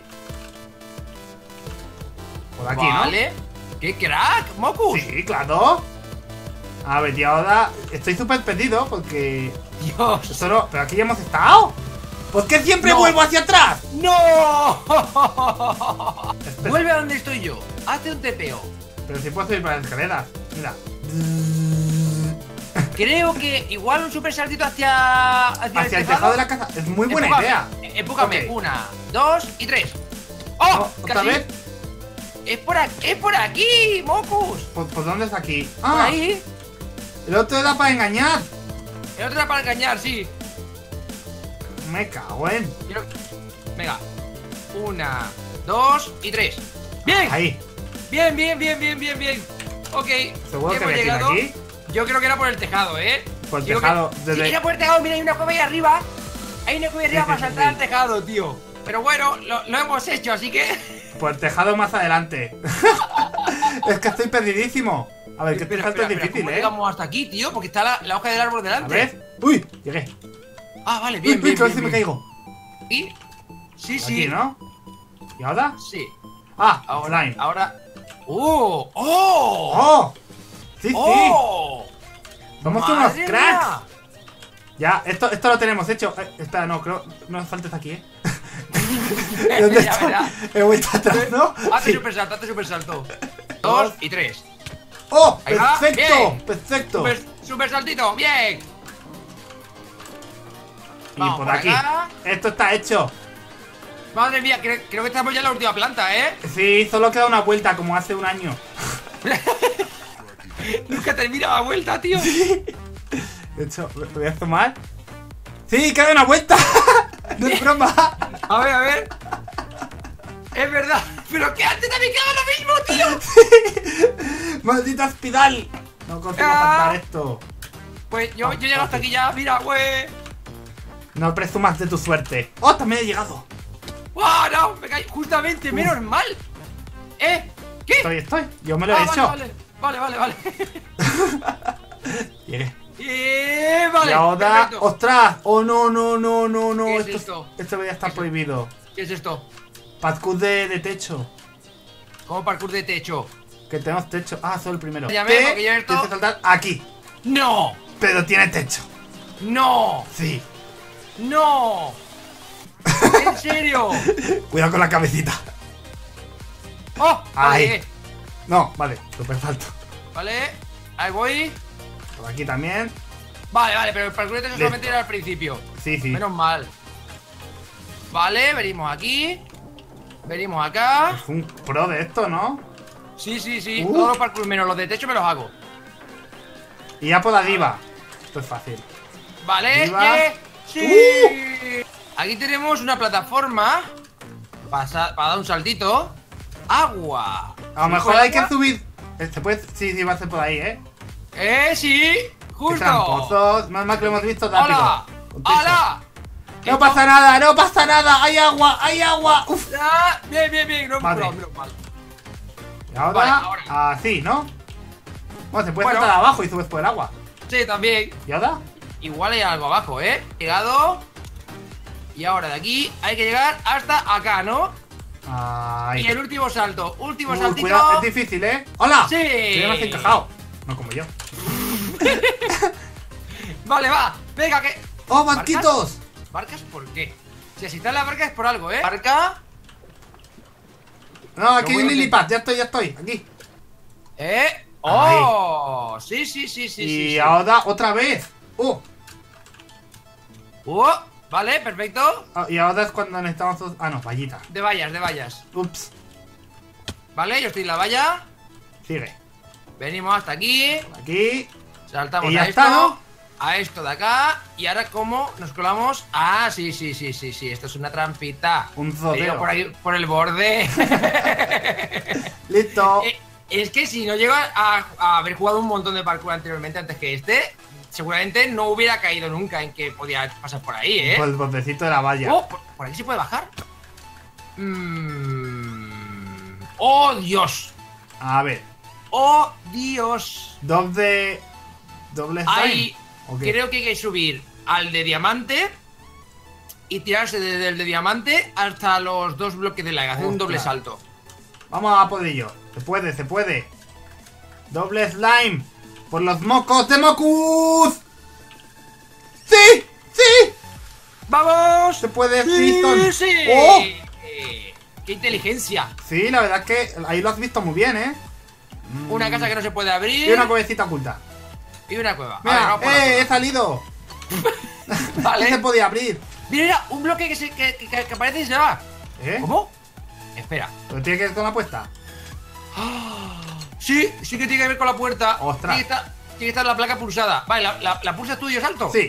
Por aquí, Vale. ¡Qué crack, ¿no? Mocus! Sí, claro. A ver, y ahora estoy súper perdido porque... Dios. Pero aquí ya hemos estado. ¿Por qué siempre No. vuelvo hacia atrás? ¡No! Espera, Vuelve a donde estoy yo. Hazte un tepeo. pero si puedo subir para las escaleras. Mira. Creo que igual un super saltito hacia el tejado de la casa. Es muy buena idea. Empújame. Ok. 1, 2 y 3. ¡Oh! No, ¿otra casi. vez? Es por aquí, Mocus. ¿Por dónde está aquí? Por Ah, ahí. el otro era para engañar. El otro era para engañar, sí. Me cago en. Venga. 1, 2 y 3. ¡Bien! Ahí. Bien. Ok. ¿Seguro ya que hemos me tiene llegado. aquí? Yo creo que era por el tejado, ¿eh? Por el Digo tejado, que- desde- Sí, era por el tejado. Mira, hay una cueva ahí arriba. Hay una cueva ahí arriba Sí, para sí, saltar sí. al tejado, tío. Pero bueno, lo hemos hecho, así que... Por el tejado más adelante. Es que estoy perdidísimo. A ver, que este salto es difícil, ¿cómo ¿eh? llegamos hasta aquí, tío? Porque está la hoja del árbol A delante. ver. Uy, llegué. Ah, vale, Uy, bien, uy, bien, que a ver si bien, me bien. caigo. ¿Y? Sí, Aquí, ¿no? ¿Y ahora? Sí. Ah, Ahora, slime. ahora... ¡Oh! ¡Oh! ¡Oh! Sí, sí. ¡Oh! Somos unos ¡Madre cracks. mía! Ya, esto lo tenemos hecho. Espera, no, creo. No faltes aquí, ¿eh? ¿Dónde Ya está? verás. He vuelto atrás, ¿no? Hace Sí. super salto. 2 y 3. ¡Oh! Ahí va, ¡Perfecto! bien. ¡Perfecto! Super saltito, bien. Y Vamos por por aquí. acá. Esto está hecho. Madre mía, creo que estamos ya en la última planta, ¿eh? Sí, solo queda una vuelta como hace un año. Nunca termina la vuelta, tío. De hecho, ¿lo voy a zoomar? ¡Sí, queda una vuelta! ¡No es broma! A ver. Es verdad. Pero que antes también quedaba lo mismo, tío. ¡Maldita espiral! No consigo Ah. saltar esto. Pues yo llego hasta aquí ya, mira, güey. No presumas de tu suerte. ¡Oh, también he llegado! ¡Wow! No, me caí. Justamente, menos mal. ¿Qué? Estoy. Yo me lo he Ah, hecho. Vale. Llegué. Vale. y ahora. Perfecto. ¡Ostras! ¡Oh, no! ¿Qué es Esto esto? debería estar ¿Qué es prohibido. ¿Qué es esto? Parkour de techo. Como parkour de techo. Que tenemos techo. Ah, soy el primero. Ya ves, porque yo he Tienes que saltar aquí. ¡No! Pero tiene techo. ¡No! Sí. ¡No! ¿En serio? Cuidado con la cabecita. ¡Oh! Ahí. Vale, No, vale, super salto. vale. Ahí voy. Por aquí también. Vale, pero el parkour de techo Listo. solamente era al principio. Sí, sí. Menos mal. Vale, venimos aquí. Venimos acá. Es un pro de esto, ¿no? Sí. Uh. Todos los parkour menos los de techo me los hago. Y ya por la diva. Esto es fácil. Vale, Viva. ¡sí! Aquí tenemos una plataforma para dar un saltito. ¡Agua! A lo mejor hay que subir. Se puede. Sí, va a ser por ahí, ¿eh? Sí! Qué ¡Justo! tramposos. Más mal que lo hemos visto rápido. ¡Hala! Un techo. ¡Hala! No pasa nada, no pasa nada. Hay agua, hay agua. Uf. Ah, bien. No hemos Vale. curado, menos mal. Y ahora, Vale, ahora. así, ¿no? Bueno, se puede Bueno. saltar abajo y subes por el agua. Sí, también. ¿Y ahora? Igual hay algo abajo, ¿eh? Llegado. Y ahora de aquí hay que llegar hasta acá, ¿no? Ahí. Y el último salto. Último Uy, saltito. cuidado, es difícil, ¿eh? ¡Hola! Sí. Que ya me has encajado. No como yo. Vale, va. Venga, que. ¡Oh, banquitos! ¿Barcas por qué? Si así está la barca es por algo, ¿eh? Barca. No, aquí Lo hay voy a Lilipad, ya estoy, aquí. ¡Oh! Sí. Y ahora otra vez. ¡Oh! Vale, perfecto. Ah, y ahora es cuando necesitamos. Ah, no, vallita. De vallas. Ups. Vale, yo estoy en la valla. Sigue. Venimos hasta aquí. Aquí. Saltamos Y ya a esto. está, ¿no? A esto de acá. Y ahora, ¿cómo nos colamos? Ah, sí. Esto es una trampita. Un He ido zodeo. por ahí, por el borde. Listo. Es que si no llego a haber jugado un montón de parkour anteriormente, antes que este, seguramente no hubiera caído nunca en que podía pasar por ahí, ¿eh? Por el bordecito de la valla. Oh, ¿por aquí se puede bajar? ¡Oh, Dios! A ver. ¡Oh, Dios! Doble slime. Ahí ¿O qué? creo que hay que subir al de diamante y tirarse desde el de diamante hasta los dos bloques de lava, hacer un doble Ostras. salto. Vamos a por ello. Se puede. Doble slime. Por los mocos de Mocus. ¡Sí! ¡Vamos! Se puede, ¡Sí! Fiston. ¡Sí! ¡Oh! ¡Qué inteligencia! Sí, la verdad es que ahí lo has visto muy bien, ¿eh? Una casa que no se puede abrir. Y una cuevecita oculta. Y una cueva. Mira, vamos por la cueva. he salido. Vale. ¿Qué se podía abrir? Mira, mira, un bloque que aparece y se va. ¿Eh? ¿Cómo? Espera. ¿Pero tiene que ver con la apuesta? Sí, sí que tiene que ver con la puerta. Ostras. Tiene que estar la placa pulsada. Vale, la pulsa tú y yo salto. Sí.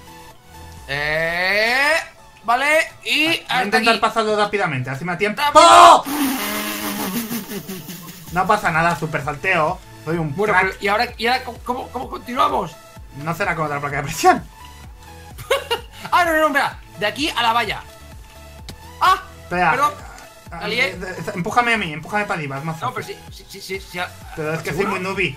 Vale, y Voy a hasta intentar aquí. pasarlo rápidamente, así me da tiempo. ¡Rápido! ¡Oh! No pasa nada, super salteo. Soy un Bueno, crack. pero ¿y ahora cómo continuamos? No será con otra placa de presión. Ah, no, espera. De aquí a la valla. Ah, Espera. perdón. Ah, La lié. Empújame a mí, empújame para arriba, es más No, fácil. pero sí. Pero es que soy ¿Seguro? muy nubi.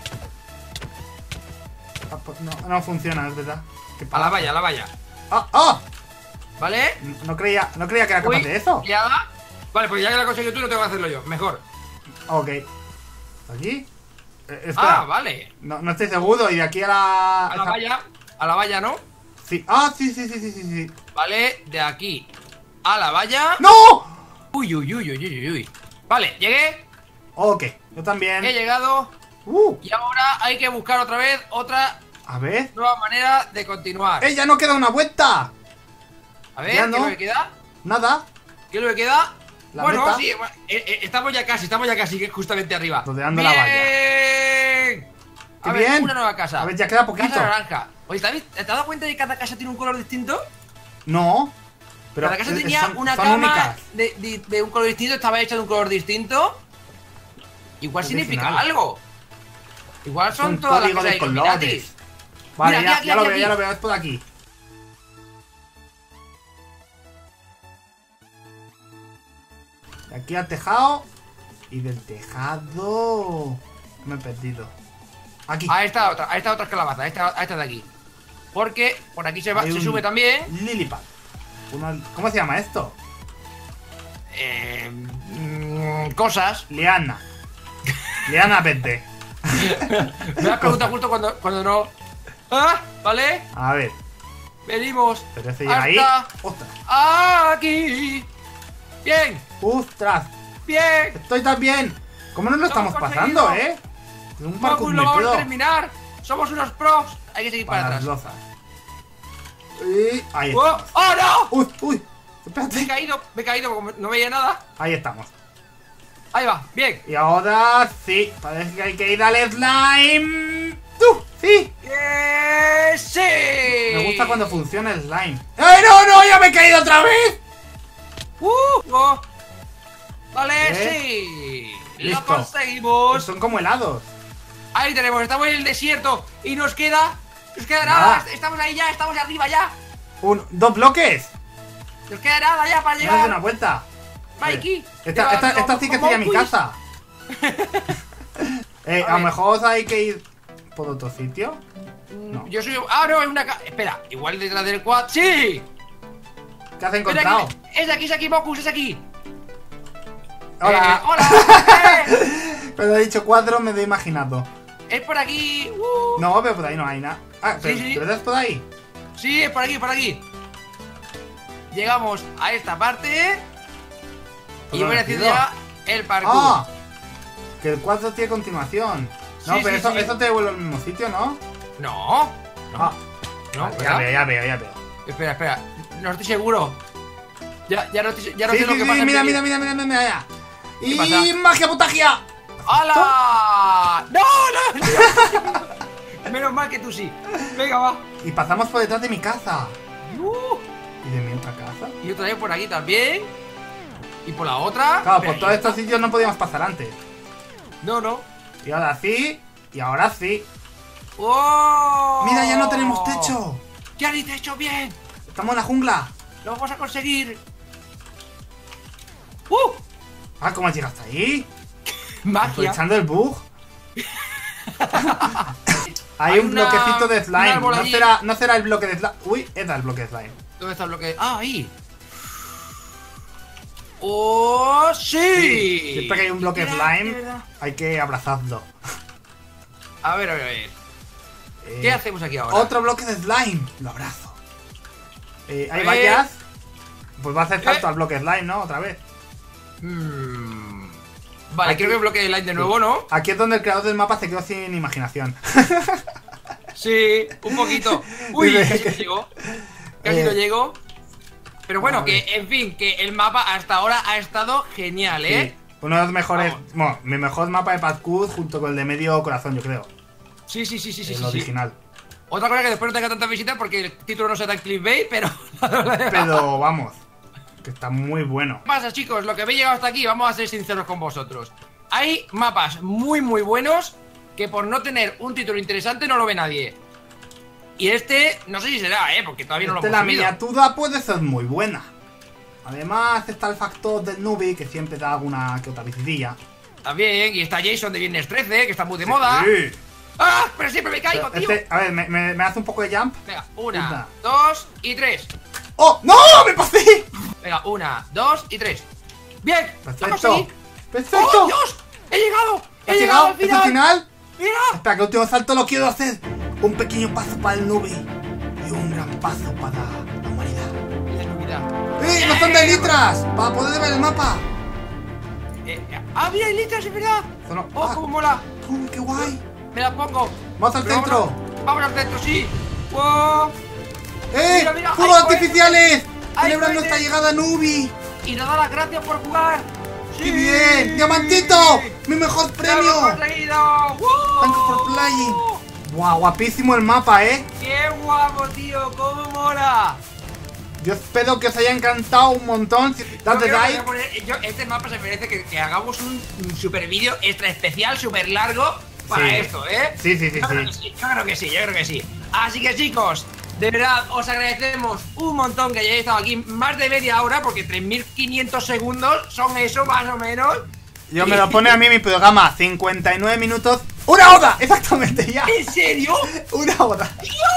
Ah, pues no funciona, es verdad. ¿Qué A pasa? la valla. ¡Ah! ¡Ah! ¿Vale? No creía que era capaz Uy, de eso. liada. Vale, pues ya que lo has conseguido tú, no tengo que hacerlo yo. Mejor. Ok. ¿Aquí? Espera. Ah, vale. No estoy seguro. Y de aquí a la... A la valla, ¿no? Sí. Ah, sí. Vale, de aquí a la valla. ¡No! Uy. Vale, llegué. Ok. Yo también. He llegado. Y ahora hay que buscar otra vez otra A ver. nueva manera de continuar. ¡Ya no queda una vuelta! A ver, ya ¿qué no. es lo que queda? Nada. ¿Qué es lo que queda? La Bueno, meta. sí, estamos ya casi, que es justamente arriba. Rodeando la valla. ¡Bien! ¡Qué A ver, bien! una nueva casa. A ver, ya queda poquito. Casa naranja. Oye, ¿te has dado cuenta de que cada casa tiene un color distinto? No. Pero Cada casa es- tenía son- una son cama únicas. de un color distinto, estaba hecha de un color distinto. Igual Es significa original. algo. Igual son Son todas las código casas de Illuminati. colores. Vale, Mira, ya lo aquí. veo, ya lo veo. Es por aquí. De aquí al tejado. Y del tejado... Me he perdido. Aquí. A esta otra calabaza, a esta de aquí. Porque por aquí se Hay se un sube también. Lilipad. ¿Cómo se llama esto? Cosas. Liana. Liana verde. Me has preguntado justo cuando no. Ah, ¿vale? A ver. Venimos. Pero ese llega ahí. hasta ¡Ostras! aquí. Bien, ¡Ostras! bien. Estoy tan bien. ¿Cómo nos lo Lo estamos hemos pasando, conseguido. Es un parkour Lo muy vamos a pro. terminar. Somos unos pros. Hay que seguir para Para las atrás. lozas. Y ahí ¡Oh! estamos. ¡Oh, no! ¡Uy! Me he Espérate. caído, como no veía nada. Ahí estamos. Ahí va, bien. Y ahora sí. Parece que hay que ir al slime. ¡Tú! ¡Sí! ¡Sí! Me gusta cuando funciona el slime. ¡Ay, no! ¡Ya me he caído otra vez! Oh. Vale, ¿Eh? sí. Listo. Lo conseguimos. Son como helados. Ahí tenemos, estamos en el desierto y nos queda Nada. nada. Estamos ahí ya, estamos arriba ya. ¿Dos bloques? Nos queda nada ya para Me das una llegar. vuelta. Mikey. Esta sí que sería mi casa. A lo mejor hay que ir por otro sitio. No. Yo soy. Ah, no, es una casa. Espera, igual detrás del quad. ¡Sí! ¿Qué has Ven encontrado? aquí, es aquí, Mocus, es aquí. Hola. ¡Hola! Pero he dicho cuadro, me lo he imaginado. Es por aquí. No, pero por ahí no hay nada. Ah, pero Sí. ¿verdad es por ahí? Sí, es por aquí, por aquí. Llegamos a esta parte. Y Pues voy lo haciendo decido. ya el parkour. ¡Ah! Que el cuadro tiene continuación. No, Sí, pero sí, sí. eso te devuelve al mismo sitio, ¿no? No. Ah, No, ya ¿verdad? veo. Espera. No estoy seguro. Ya no Sí, sé lo que pasa. mira, aquí. mira ya. Y pasa? magia putagia. ¡Hala! ¡No! Menos mal que tú sí. Venga, va. Y pasamos por detrás de mi casa. ¿Y de mi otra casa? Y otra vez por aquí también. Y por la otra. Claro, Mira, por todos estos sitios no podíamos pasar antes. No. Y ahora sí. Y ahora sí. ¡Oh! Mira, ya no tenemos techo. Ya ni techo, bien. Estamos en la jungla. Lo vamos a conseguir. Ah, ¿cómo has llegado hasta ahí? Magia. Aprovechando el bug. Hay un bloquecito de un slime. árbol allí. No será el bloque de slime. Uy, era el bloque de slime. ¿Dónde está el bloque? Ah, ahí. ¡Oh, sí! Siempre que hay un bloque de De slime, verdad. hay que abrazarlo. A ver. ¿Qué hacemos aquí ahora? Otro bloque de slime. Lo abrazo. Hay ver. vallas. Pues va a hacer salto Eh. al bloque de slime, ¿no? Otra vez. Vale, Aquí- creo que bloque de light de nuevo, ¿no? Aquí es donde el creador del mapa se quedó sin imaginación. Sí, un poquito. Uy, Dice casi que- no llego. Casi no llego. Pero bueno, Vale. que en fin, que el mapa hasta ahora ha estado genial, ¿eh? Sí, uno de los mejores. Vamos. Bueno, mi mejor mapa de parkour junto con el de medio corazón, yo creo. Sí. El original. Otra cosa que después no tenga tanta visita porque el título no sea tan clickbait, pero. Pero vamos, que está muy bueno. ¿Qué pasa, chicos? Lo que habéis llegado hasta aquí, vamos a ser sinceros con vosotros. Hay mapas muy buenos que por no tener un título interesante no lo ve nadie. Y este, no sé si será, porque todavía no lo La hemos subido. miniatura puede ser muy buena. Además está el factor del newbie, que siempre da alguna que otra visitilla. También, y está Jason de Viernes 13, que está muy de moda. Sí. ¡Ah! Pero siempre me caigo, tío. A ver, me hace un poco de jump. Venga, Una. 1, 2 y 3. ¡Oh! ¡No! ¡Me pasé! Venga, 1, 2 y 3. ¡Bien! ¡Lo Perfecto. conseguí! ¡Perfecto! ¡Oh, Dios! ¡He llegado! ¡He ¿Has llegado al ¿Es el final! final? ¡Mira! Espera, que el último salto lo quiero hacer. Un pequeño paso para el nube y un gran paso para la humanidad. ¡Eh! ¡No son de litras! Para poder ver el mapa. Mira, hay litras, es verdad. Eso no- ¡Oh, ah. cómo mola! ¡Qué guay! Me la pongo. Vamos al Pero centro. Vamos al centro, sí. ¡Wow! ¡Eh! Mira, ¡Fuegos hay artificiales! hay ¡Celebran cohetes. nuestra llegada a Nubi! Y nos da las gracias por jugar. ¡Sí! ¡Qué bien! ¡Diamantito! ¡Mi mejor ¡Lo premio! hemos conseguido! ¡Wow! Thanks for playing. ¡Guau! Guapísimo el mapa, ¿eh? ¡Qué guapo, tío! ¡Cómo mola! Yo espero que os haya encantado un montón. Dadle Yo creo que like. voy a poner- este mapa se merece que hagamos un super vídeo extra especial, súper largo para Sí. esto, ¿eh? Sí. Yo creo que sí. Así que, chicos, de verdad, os agradecemos un montón que hayáis estado aquí más de media hora, porque 3500 segundos son eso, más o menos. Yo me lo pone a mí mi programa. 59 minutos. ¡Una hora! Exactamente, ya. ¿En serio? Una hora.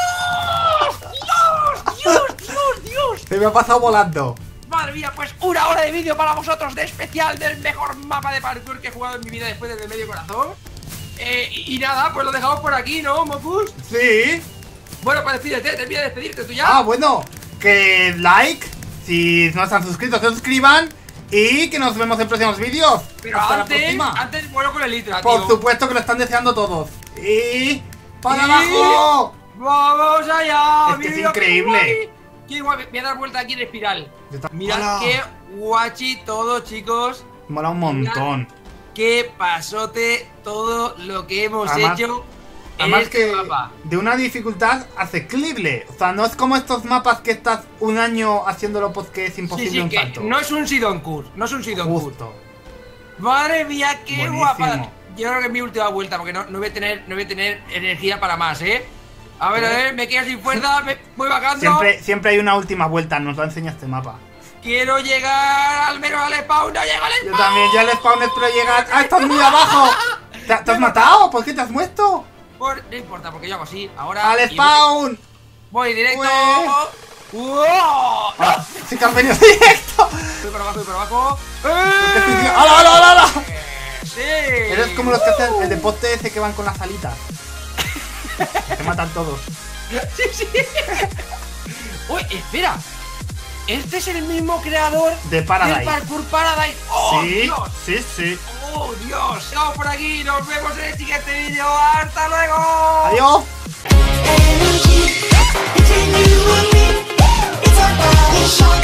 ¡Dios! Se me ha pasado volando. Madre mía, pues 1 hora de vídeo para vosotros de especial del mejor mapa de parkour que he jugado en mi vida después del de medio corazón. Y nada, pues lo dejamos por aquí, ¿no, Mocus? Sí. Bueno, pues despídete, termina de despedirte tú ya. Ah, bueno. Que like. Si no están suscritos, se suscriban. Y que nos vemos en próximos vídeos. Pero Hasta la antes, próxima. antes vuelo con el litra, Por tío. supuesto que lo están deseando todos. Y... ¡para Y- abajo! ¡Vamos allá! Es que es Mira qué increíble. guay. Qué guay. Voy a dar vuelta aquí en espiral. Mirad ¡Hala! qué guachi todo, chicos. Mola un montón. Qué pasote todo lo que hemos Además- hecho en Además este que mapa. de una dificultad asequible. O sea, no es como estos mapas que estás un año haciéndolo porque es imposible Sí, un que salto. no es un Sidonkur, no es un Sidonkur. Justo. Madre mía, qué Buenísimo. guapa. Yo creo que es mi última vuelta porque no voy a tener energía para más, ¿eh? A ver, me quedo sin fuerza, me voy bajando. Siempre hay una última vuelta, nos lo enseña este mapa. Quiero llegar al menos al spawn, no llego al spawn. Yo también, ya el spawn espero llegar. ¡Ah, estás muy abajo! ¿Te has matado? ¿Por qué te has muerto? No importa, porque yo hago así, ahora. ¡Al y spawn! Voy directo. Ué. ¡Wow! Ah, sí que has venido directo. Voy para abajo, voy para abajo. ¡Hala, hala, hala, hala! Sí. Eres como los que hacen el deporte ese que van con las alitas. Te matan todos. Sí. Uy, espera. Este es el mismo creador De Paradise. del Parkour Paradise. ¡Oh, Sí, Dios! sí. ¡Oh, Dios! Vamos por aquí, nos vemos en el siguiente vídeo. ¡Hasta luego! Adiós. Energy between you and me. It's our body shine.